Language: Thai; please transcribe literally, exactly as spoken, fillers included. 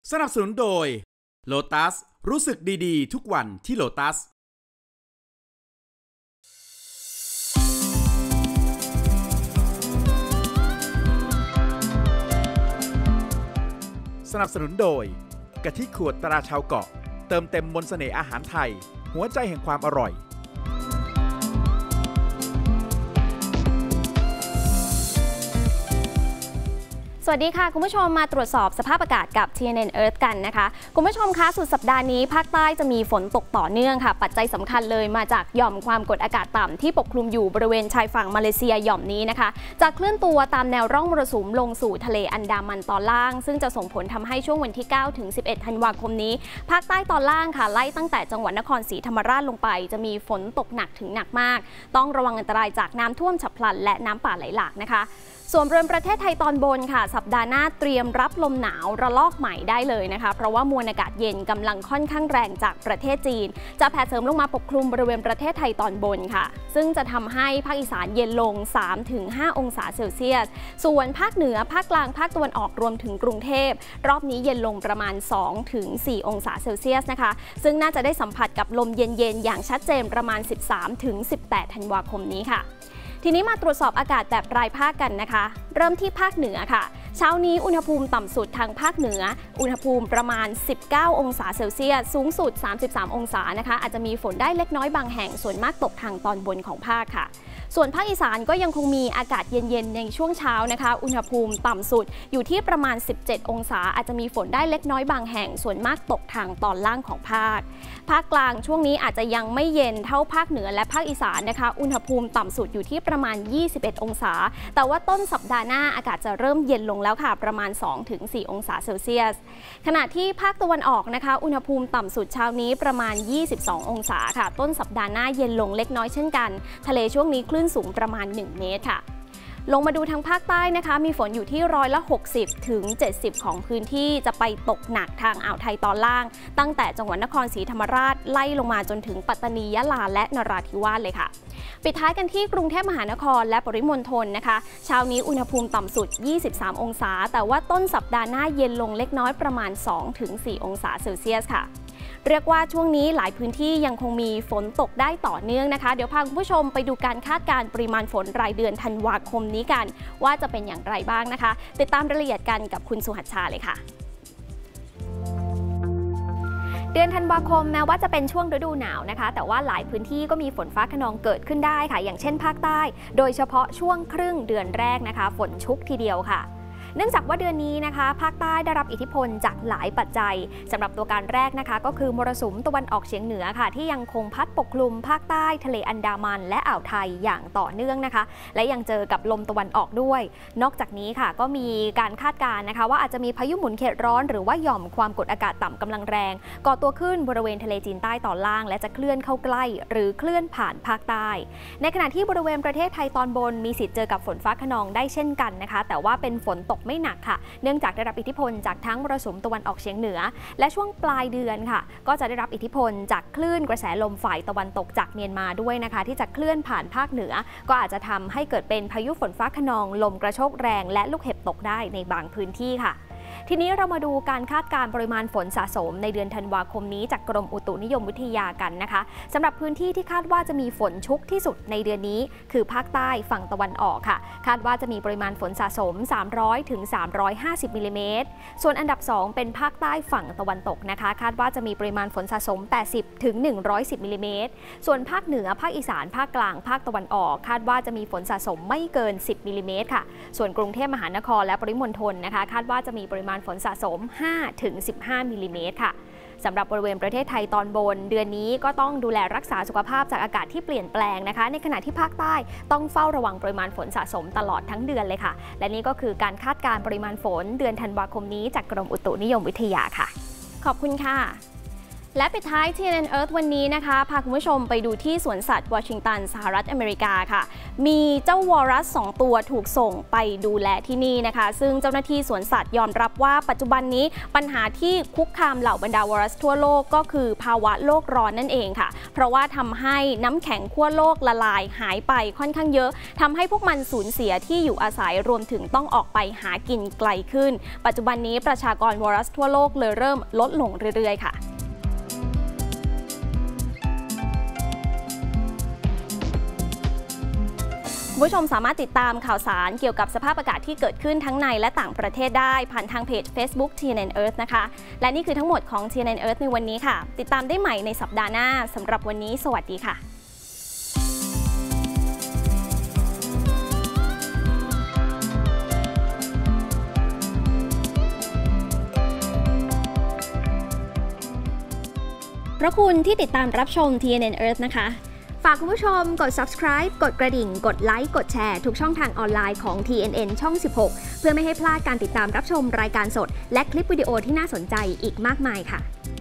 สนับสนุนโดย Lotus รู้สึกดีๆทุกวันที่ Lotus สนับสนุนโดยกะทิขวดตราชาวเกาะเติมเต็มมนต์เสน่ห์อาหารไทยหัวใจแห่งความอร่อยสวัสดีค่ะคุณผู้ชมมาตรวจสอบสภาพอากาศกับ ที เอ็น เอ็น Earth กันนะคะคุณผู้ชมคะสุดสัปดาห์นี้ภาคใต้จะมีฝนตกต่อเนื่องค่ะปัจจัยสำคัญเลยมาจากหย่อมความกดอากาศต่ำที่ปกคลุมอยู่บริเวณชายฝั่งมาเลเซียหย่อมนี้นะคะจะเคลื่อนตัวตามแนวร่องมรสุมลงสู่ทะเลอันดามันตอนล่างซึ่งจะส่งผลทำให้ช่วงวันที่เก้าถึงสิบเอ็ดธันวาคมนี้ภาคใต้ตอนล่างค่ะไล่ตั้งแต่จังหวัดนครศรีธรรมราชลงไปจะมีฝนตกหนักถึงหนักมากต้องระวังอันตรายจากน้ำท่วมฉับพลันและน้ำป่าไหลหลากนะคะส่วนบริเวณประเทศไทยตอนบนค่ะสัปดาห์หน้าเตรียมรับลมหนาวระลอกใหม่ได้เลยนะคะเพราะว่ามวลอากาศเย็นกำลังค่อนข้างแรงจากประเทศจีนจะแผ่เสริมลงมาปกคลุมบริเวณประเทศไทยตอนบนค่ะซึ่งจะทำให้ภาคอีสานเย็นลง สามถึงห้า องศาเซลเซียสส่วนภาคเหนือภาคกลางภาคตะวันออกรวมถึงกรุงเทพรอบนี้เย็นลงประมาณ สองถึงสี่ องศาเซลเซียสนะคะซึ่งน่าจะได้สัมผัสกับลมเย็นๆอย่างชัดเจนประมาณ สิบสามถึงสิบแปด ธันวาคมนี้ค่ะทีนี้มาตรวจสอบอากาศแบบรายภาคกันนะคะเริ่มที่ภาคเหนือค่ะเช้านี้อุณหภูมิต่ำสุดทางภาคเหนืออุณหภูมิประมาณสิบเก้าองศาเซลเซียสสูงสุดสามสิบสามองศานะคะอาจจะมีฝนได้เล็กน้อยบางแห่งส่วนมากตกทางตอนบนของภาคค่ะส่วนภาคอีสานก็ยังคงมีอากาศเย็นๆในช่วงเช้านะคะอุณหภูมิต่ำสุดอยู่ที่ประมาณสิบเจ็ดองศาอาจจะมีฝนได้เล็กน้อยบางแห่งส่วนมากตกทางตอนล่างของภาคภาคกลางช่วงนี้อาจจะยังไม่เย็นเท่าภาคเหนือและภาคอีสานนะคะอุณหภูมิต่ำสุดอยู่ที่ประมาณยี่สิบเอ็ดองศาแต่ว่าต้นสัปดาห์หน้าอากาศจะเริ่มเย็นลงแล้วค่ะประมาณ สองถึงสี่ องศาเซลเซียสขณะที่ภาคตะวันออกนะคะอุณหภูมิต่ำสุดเช้านี้ประมาณยี่สิบสององศาค่ะต้นสัปดาห์หน้าเย็นลงเล็กน้อยเช่นกันทะเลช่วงนี้คลื่นสูงประมาณหนึ่งเมตรค่ะลงมาดูทางภาคใต้นะคะมีฝนอยู่ที่ร้อยละหกสิบถึงเจ็ดสิบของพื้นที่จะไปตกหนักทางอ่าวไทยตอนล่างตั้งแต่จังหวัดนครศรีธรรมราชไล่ลงมาจนถึงปัตตานียะลาและนราธิวาสเลยค่ะปิดท้ายกันที่กรุงเทพมหานครและปริมณฑลนะคะเช้านี้อุณหภูมิต่ำสุดยี่สิบสามองศาแต่ว่าต้นสัปดาห์หน้าเย็นลงเล็กน้อยประมาณ สองถึงสี่ องศาเซลเซียสค่ะเรียกว่าช่วงนี้หลายพื้นที่ยังคงมีฝนตกได้ต่อเนื่องนะคะเดี๋ยวพาคุณผู้ชมไปดูการคาดการณ์ปริมาณฝนรายเดือนธันวาคมนี้กันว่าจะเป็นอย่างไรบ้างนะคะติดตามรายละเอียดกันกับคุณสุหัชชาเลยค่ะเดือนธันวาคมแม้ว่าจะเป็นช่วงฤดูหนาวนะคะแต่ว่าหลายพื้นที่ก็มีฝนฟ้าคะนองเกิดขึ้นได้ค่ะอย่างเช่นภาคใต้โดยเฉพาะช่วงครึ่งเดือนแรกนะคะฝนชุกทีเดียวค่ะเนื่องจากว่าเดือนนี้นะคะภาคใต้ได้รับอิทธิพลจากหลายปัจจัยสำหรับตัวการแรกนะคะก็คือมรสุมตะวันออกเฉียงเหนือค่ะที่ยังคงพัดปกคลุมภาคใต้ทะเลอันดามันและอ่าวไทยอย่างต่อเนื่องนะคะและยังเจอกับลมตะวันออกด้วยนอกจากนี้ค่ะก็มีการคาดการณ์นะคะว่าอาจจะมีพายุหมุนเขตร้อนหรือว่าหย่อมความกดอากาศต่ำกำลังแรงก่อตัวขึ้นบริเวณทะเลจีนใต้ตอนล่างและจะเคลื่อนเข้าใกล้หรือเคลื่อนผ่านภาคใต้ในขณะที่บริเวณประเทศไทยตอนบนมีสิทธิ์เจอกับฝนฟ้าคะนองได้เช่นกันนะคะแต่ว่าเป็นฝนตกไม่หนักค่ะเนื่องจากได้รับอิทธิพลจากทั้งมรสุมตะวันออกเฉียงเหนือและช่วงปลายเดือนค่ะก็จะได้รับอิทธิพลจากคลื่นกระแสลมฝ่ายตะวันตกจากเมียนมาด้วยนะคะที่จะเคลื่อนผ่านภาคเหนือก็อาจจะทำให้เกิดเป็นพายุฝนฟ้าคะนองลมกระโชกแรงและลูกเห็บตกได้ในบางพื้นที่ค่ะทีนี้เรามาดูการคาดการณ์ปริมาณฝนสะสมในเดือนธันวาคมนี้จากกรมอุตุนิยมวิทยากันนะคะสำหรับพื้นที่ที่คาดว่าจะมีฝนชุกที่สุดในเดือนนี้คือภาคใต้ฝั่งตะวันออกค่ะคาดว่าจะมีปริมาณฝนสะสมสามร้อยถึงสามร้อยห้าสิบมิลลิเมตรส่วนอันดับสองเป็นภาคใต้ฝั่งตะวันตกนะคะคาดว่าจะมีปริมาณฝนสะสมแปดสิบถึงหนึ่งร้อยสิบมิลลิเมตรส่วนภาคเหนือภาคอีสานภาคกลางภาคตะวันออกคาดว่าจะมีฝนสะสมไม่เกินสิบมิลลิเมตรค่ะส่วนกรุงเทพมหานครและปริมณฑลนะคะคาดว่าจะมีปริมาณฝนสะสมห้าถึงสิบห้ามิลลิเมตรค่ะสำหรับบริเวณประเทศไทยตอนบนเดือนนี้ก็ต้องดูแลรักษาสุขภาพจากอากาศที่เปลี่ยนแปลงนะคะในขณะที่ภาคใต้ต้องเฝ้าระวังปริมาณฝนสะสมตลอดทั้งเดือนเลยค่ะและนี่ก็คือการคาดการณ์ปริมาณฝนเดือนธันวาคมนี้จากกรมอุตุนิยมวิทยาค่ะขอบคุณค่ะและปิดท้าย ที เอ็น เอ็น Earth วันนี้นะคะพาคุณผู้ชมไปดูที่สวนสัตว์วอชิงตันสหรัฐอเมริกาค่ะมีเจ้าวอรัสสองตัวถูกส่งไปดูแลที่นี่นะคะซึ่งเจ้าหน้าที่สวนสัตว์ยอมรับว่าปัจจุบันนี้ปัญหาที่คุกคามเหล่าบรรดาวอรัสทั่วโลกก็คือภาวะโลกร้อนนั่นเองค่ะเพราะว่าทำให้น้ำแข็งขั้วโลกละลายหายไปค่อนข้างเยอะทำให้พวกมันสูญเสียที่อยู่อาศัยรวมถึงต้องออกไปหากินไกลขึ้นปัจจุบันนี้ประชากรวอรัสทั่วโลกเลยเริ่มลดลงเรื่อยๆค่ะคุณผู้ชมสามารถติดตามข่าวสารเกี่ยวกับสภาพอากาศที่เกิดขึ้นทั้งในและต่างประเทศได้ผ่านทางเพจ Facebook ที เอ็น เอ็น Earth นะคะและนี่คือทั้งหมดของ ที เอ็น เอ็น Earth ในวันนี้ค่ะติดตามได้ใหม่ในสัปดาห์หน้าสำหรับวันนี้สวัสดีค่ะเพราะคุณที่ติดตามรับชม ที เอ็น เอ็น Earth นะคะฝากคุณผู้ชมกด Subscribe กดกระดิ่งกดไลค์กดแชร์ทุกช่องทางออนไลน์ของ ที เอ็น เอ็น ช่อง สิบหกเพื่อไม่ให้พลาดการติดตามรับชมรายการสดและคลิปวิดีโอที่น่าสนใจอีกมากมายค่ะ